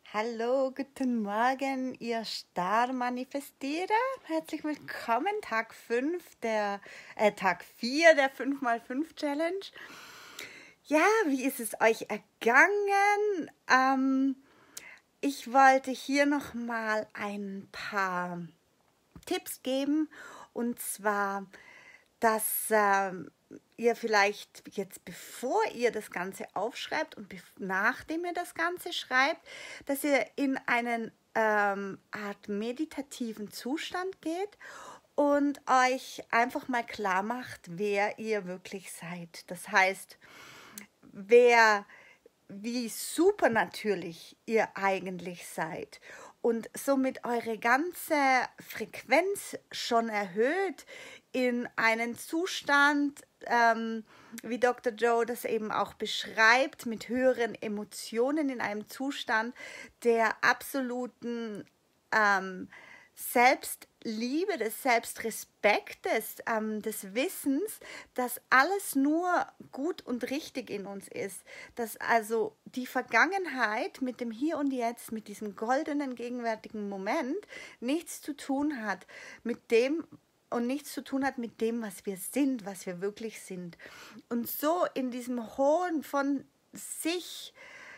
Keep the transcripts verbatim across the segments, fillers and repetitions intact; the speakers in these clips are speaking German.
Hallo, guten Morgen, ihr Star-Manifestierer. Herzlich willkommen, Tag fünf der, äh, Tag vier der fünf mal fünf Challenge. Ja, wie ist es euch ergangen? Ähm, ich wollte hier nochmal ein paar Tipps geben, und zwar, dass ähm, ihr vielleicht jetzt, bevor ihr das Ganze aufschreibt und nachdem ihr das Ganze schreibt, dass ihr in einen ähm, Art meditativen Zustand geht und euch einfach mal klar macht, wer ihr wirklich seid. Das heißt, wer wie supernatürlich ihr eigentlich seid und somit eure ganze Frequenz schon erhöht in einen Zustand, ähm, wie Doktor Joe das eben auch beschreibt, mit höheren Emotionen, in einem Zustand der absoluten ähm, Selbstliebe, des Selbstrespektes, ähm, des Wissens, dass alles nur gut und richtig in uns ist. Dass also die Vergangenheit mit dem Hier und Jetzt, mit diesem goldenen gegenwärtigen Moment nichts zu tun hat mit dem und nichts zu tun hat mit dem, was wir sind, was wir wirklich sind. Und so in diesem hohen von sich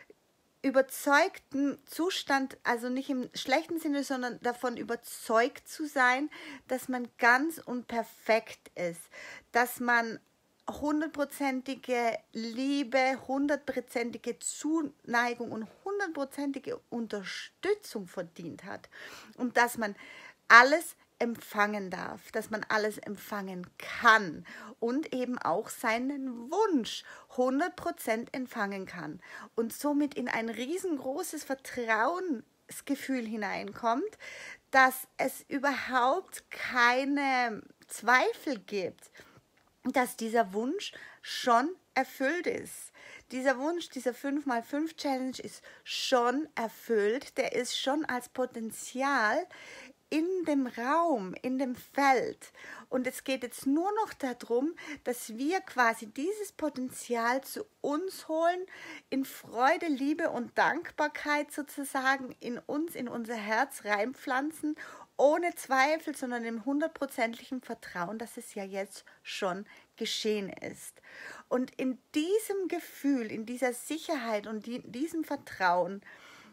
überzeugten Zustand, also nicht im schlechten Sinne, sondern davon überzeugt zu sein, dass man ganz und perfekt ist, dass man hundertprozentige Liebe, hundertprozentige Zuneigung und hundertprozentige Unterstützung verdient hat und dass man alles empfangen darf, dass man alles empfangen kann und eben auch seinen Wunsch hundert Prozent empfangen kann und somit in ein riesengroßes Vertrauensgefühl hineinkommt, dass es überhaupt keine Zweifel gibt, dass dieser Wunsch schon erfüllt ist. Dieser Wunsch, dieser fünf mal fünf Challenge ist schon erfüllt, der ist schon als Potenzial in dem Raum, in dem Feld. Und es geht jetzt nur noch darum, dass wir quasi dieses Potenzial zu uns holen, in Freude, Liebe und Dankbarkeit sozusagen in uns, in unser Herz reinpflanzen, ohne Zweifel, sondern im hundertprozentigen Vertrauen, dass es ja jetzt schon geschehen ist. Und in diesem Gefühl, in dieser Sicherheit und in diesem Vertrauen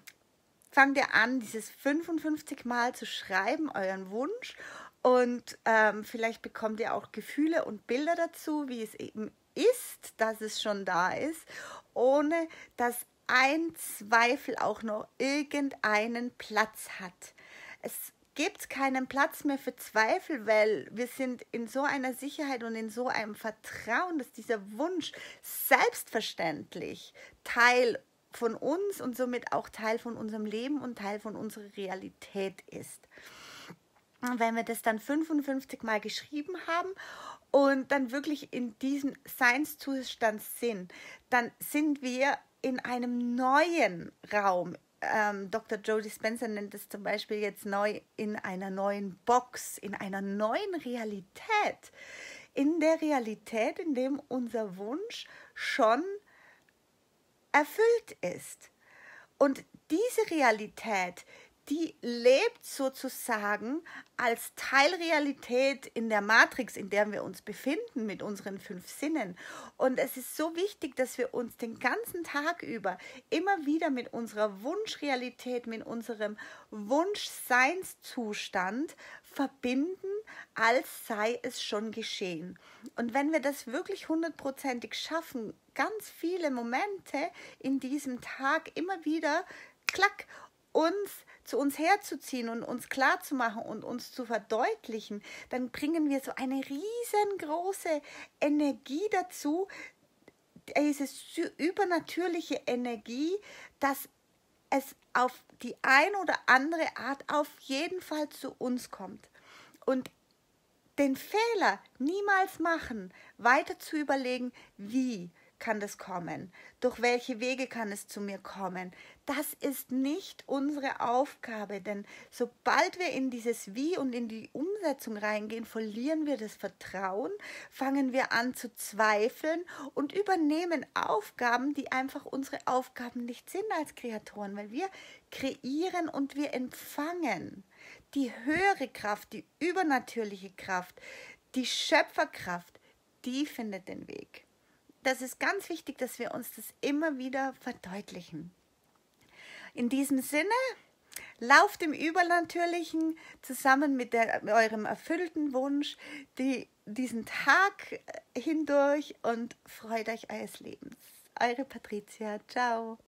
fangt ihr an, dieses fünfundfünfzig Mal zu schreiben, euren Wunsch. Und ähm, vielleicht bekommt ihr auch Gefühle und Bilder dazu, wie es eben ist, dass es schon da ist, ohne dass ein Zweifel auch noch irgendeinen Platz hat. Es gibt keinen Platz mehr für Zweifel, weil wir sind in so einer Sicherheit und in so einem Vertrauen, dass dieser Wunsch selbstverständlich Teil von uns und somit auch Teil von unserem Leben und Teil von unserer Realität ist. Und wenn wir das dann fünfundfünfzig Mal geschrieben haben und dann wirklich in diesem Seinszustand sind, dann sind wir in einem neuen Raum. Ähm, Doktor Joe Dispenza nennt es zum Beispiel jetzt neu in einer neuen Box, in einer neuen Realität. In der Realität, in dem unser Wunsch schon erfüllt ist. Und diese Realität, die lebt sozusagen als Teilrealität in der Matrix, in der wir uns befinden mit unseren fünf Sinnen. Und es ist so wichtig, dass wir uns den ganzen Tag über immer wieder mit unserer Wunschrealität, mit unserem Wunschseinszustand verbinden, als sei es schon geschehen. Und wenn wir das wirklich hundertprozentig schaffen, ganz viele Momente in diesem Tag immer wieder, klack, uns zu uns herzuziehen und uns klarzumachen und uns zu verdeutlichen, dann bringen wir so eine riesengroße Energie dazu, diese übernatürliche Energie, dass es auf die eine oder andere Art auf jeden Fall zu uns kommt. Und den Fehler niemals machen, weiter zu überlegen, wie kann das kommen, durch welche Wege kann es zu mir kommen, das ist nicht unsere Aufgabe, denn sobald wir in dieses Wie und in die Umsetzung reingehen, verlieren wir das Vertrauen, fangen wir an zu zweifeln und übernehmen Aufgaben, die einfach unsere Aufgaben nicht sind als Kreatoren, weil wir kreieren und wir empfangen. Die höhere Kraft, die übernatürliche Kraft, die Schöpferkraft, die findet den Weg. Das ist ganz wichtig, dass wir uns das immer wieder verdeutlichen. In diesem Sinne, lauft im Übernatürlichen zusammen mit der, eurem erfüllten Wunsch die, diesen Tag hindurch und freut euch eures Lebens. Eure Patricia, ciao.